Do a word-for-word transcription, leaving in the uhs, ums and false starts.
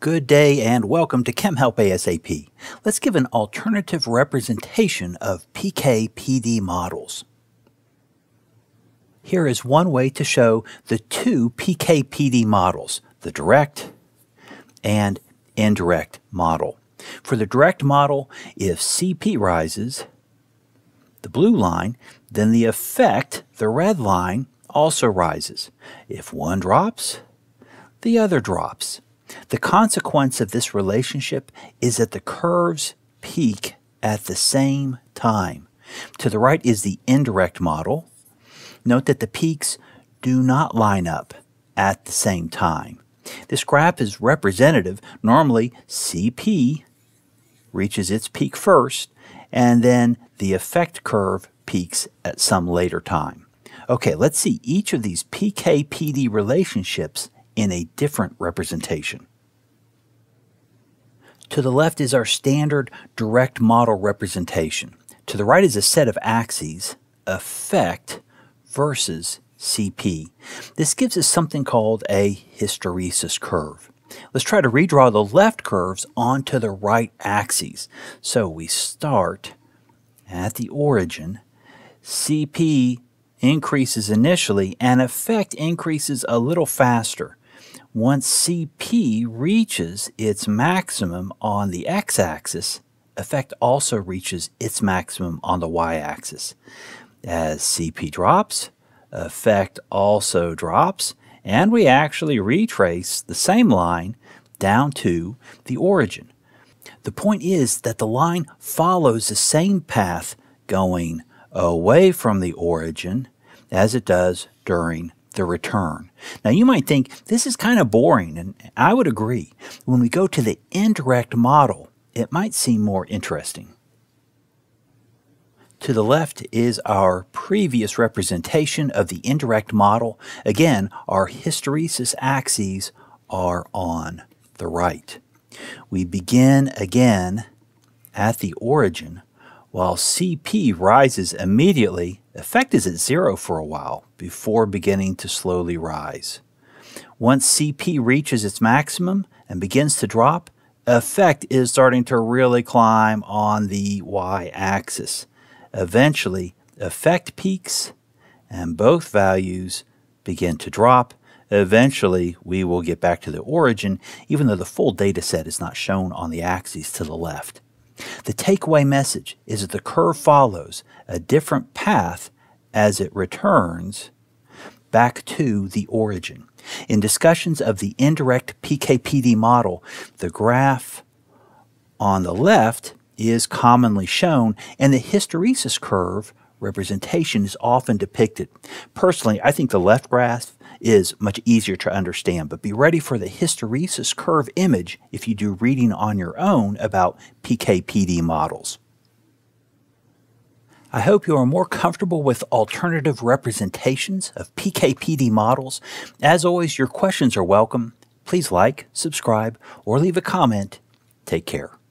Good day and welcome to Chem Help ASAP. Let's give an alternative representation of P K P D models. Here is one way to show the two P K P D models, the direct and indirect model. For the direct model, if C P rises, the blue line, then the effect, the red line, also rises. If one drops, the other drops. The consequence of this relationship is that the curves peak at the same time. To the right is the indirect model. Note that the peaks do not line up at the same time. This graph is representative. Normally, C P reaches its peak first, and then the effect curve peaks at some later time. Okay, let's see each of these P K P D relationships in a different representation. To the left is our standard direct model representation. To the right is a set of axes, effect versus C P. This gives us something called a hysteresis curve. Let's try to redraw the left curves onto the right axes. So we start at the origin. C P increases initially and effect increases a little faster. Once C P reaches its maximum on the x-axis, effect also reaches its maximum on the y-axis. As C P drops, effect also drops, and we actually retrace the same line down to the origin. The point is that the line follows the same path going away from the origin as it does during the return. Now you might think this is kind of boring, and I would agree. When we go to the indirect model, it might seem more interesting. To the left is our previous representation of the indirect model. Again, our hysteresis axes are on the right. We begin again at the origin. While C P rises immediately, effect is at zero for a while before beginning to slowly rise. Once C P reaches its maximum and begins to drop, effect is starting to really climb on the y-axis. Eventually, effect peaks and both values begin to drop. Eventually, we will get back to the origin, even though the full data set is not shown on the axes to the left. The takeaway message is that the curve follows a different path as it returns back to the origin. In discussions of the indirect P K P D model, the graph on the left is commonly shown, and the hysteresis curve representation is often depicted. Personally, I think the left graph is much easier to understand, but be ready for the hysteresis curve image if you do reading on your own about P K P D models. I hope you are more comfortable with alternative representations of P K P D models. As always, your questions are welcome. Please like, subscribe, or leave a comment. Take care.